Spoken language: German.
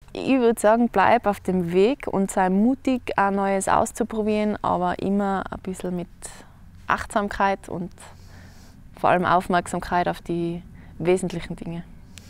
Ich würde sagen, bleib auf dem Weg und sei mutig, auch Neues auszuprobieren, aber immer ein bisschen mit Achtsamkeit und vor allem Aufmerksamkeit auf die wesentlichen Dinge.